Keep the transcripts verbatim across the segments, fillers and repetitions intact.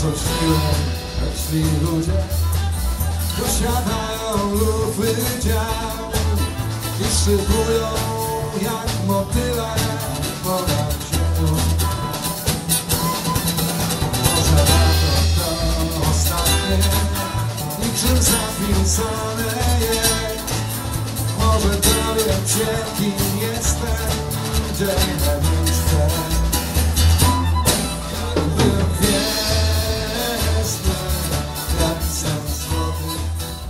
coś miłe, jeśli ludzie posiadają lub wydział i szybują jak motyle ponad ziemią. Może lato to ostatnie, niczym zapisane jest. Może dowiem się, kim jestem, gdzie miejsce. Byłem gwiezdny, jak sen złoty.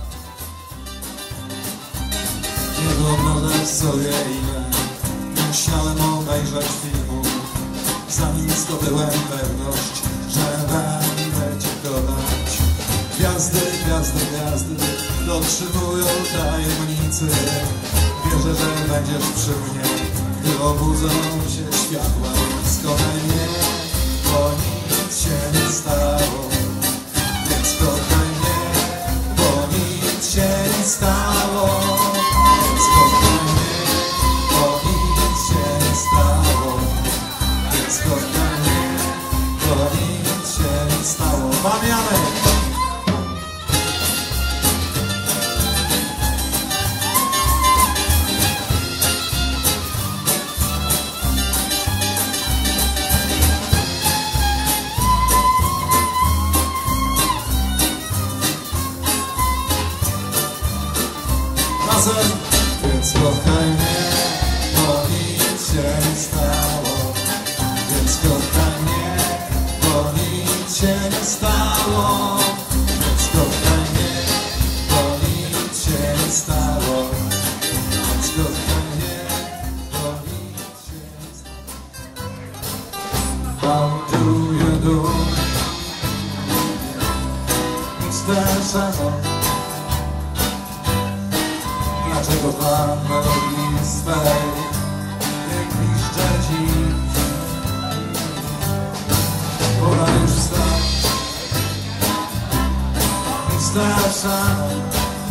Nie wyobrażasz sobie, ile musiałem obejrzeć filmu, zanim zdobyłem pewność, że będę cię kochać. Gwiazdy, gwiazdy, gwiazdy dotrzymują tajemnicy. Wierzę, że będziesz przy mnie, gdy obudzą się światła. Skochaj mnie, bo nic się nie stało. Więc kochaj mnie, bo nic się nie stało. Więc kochaj mnie, bo nic się nie stało. Więc kochaj mnie, bo nic się nie stało. Pamiętaj! Więc kochaj mnie, bo nic się nie stało. Więc kochaj mnie, bo nic się nie stało. Więc kochaj mnie, bo nic się nie stało. Więc kochaj mnie, bo nic się nie stało. How do you do, mister Shannon? Dlaczego pan melodii swej nie piszcze dziś? Pora już wstać, mister Shannon.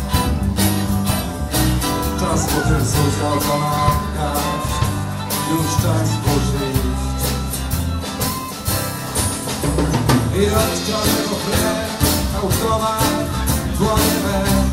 Czas potyrsów miał pana gaść, już czas burzy iść. I odciągnę go chleb, automat, dłonie we.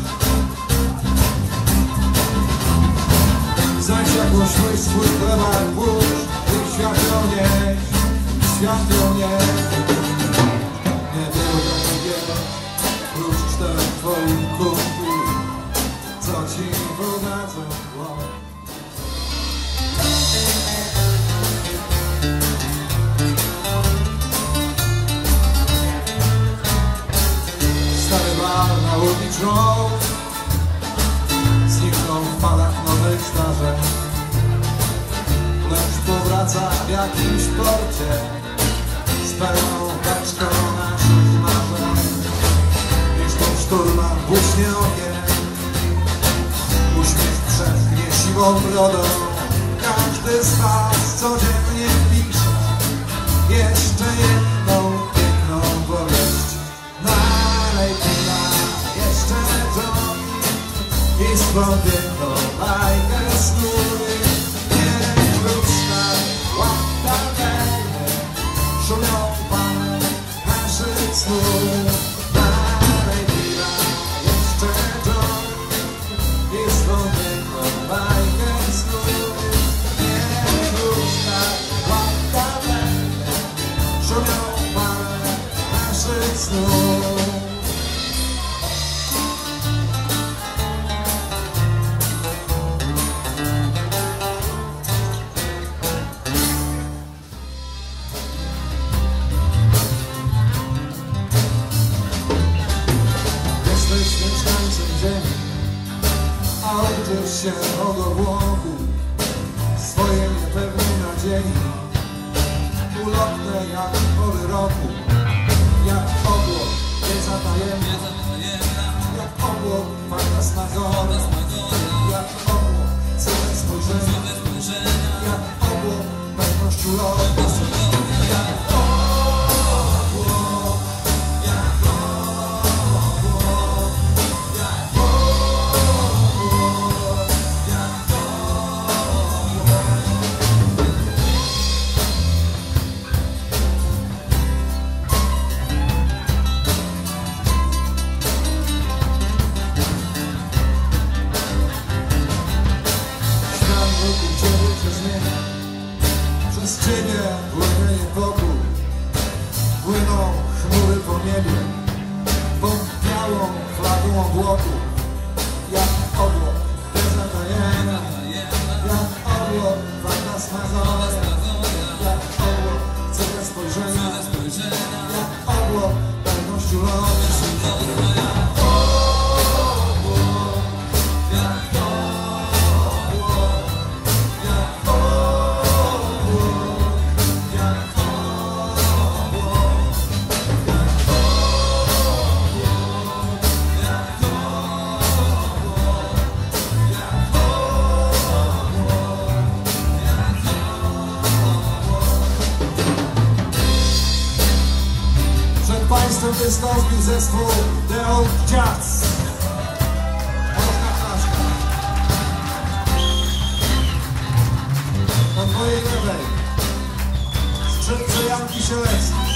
Znajdź jakąś myśl, swój chlebak, burz i światło nieś, światło nieś. Nie było takiego, prócz czterech twoich kumpli, co ci podadzą głowę. Stary bar na Woolwich Road zniknął w falach nowych zdarzeń, lecz powraca w jakimś porcie z pełną paczką naszych marzeń. Jeśli szturma błyśnie okiem, uśmiech przetknie siwą brodą. Każdy z was codziennie pisze jeszcze jedną piękną powieść. Nalej piwa jeszcze to i spowiedno bajkę skóry. Niech ludzka łapka wejdzie, szumią pany naszych snów. Dalej piwa jeszcze to i spowiedno bajkę skóry. Niech ludzka łapka wejdzie, szumią pany naszych snów. Oddrzesz się od obłoku swojej niepewnej nadziei, ulotne jak pory roku, jak obłok niezatajemna, jak obłok fantasmagoria, jak obłok całe spojrzenia, jak obłok pewność ulotu. są obłoku, jak obłok, bezatajemna, jak obłok, walka smażona, jak obłok, cudne spojrzenia, jak obłok, pewnością lodu. Państwem wystąpił zespół The Old Jazz. Można flaszka. Na twojej lewej skrzypce Janki Sielecki.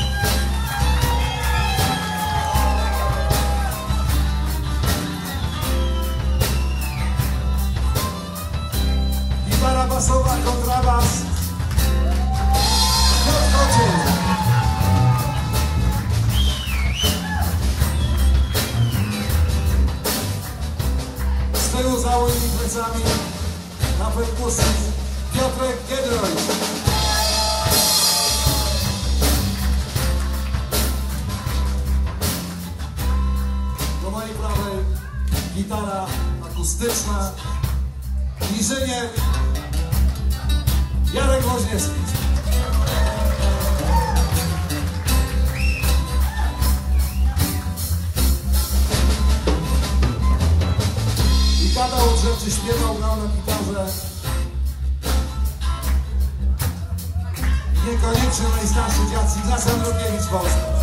Gitara basowa, kontrabas. Piotr Kocie. Z tyłu za moimi plecami na perkusji Piotrek Giedroyć. Do mojej prawej gitara akustyczna, inżynier Jarek Woźniewski. Gadał, rzeczy śpiewał, grał na gitarze. Niekoniecznie najstarszy dziad Ignacy Andrukiewicz Polska.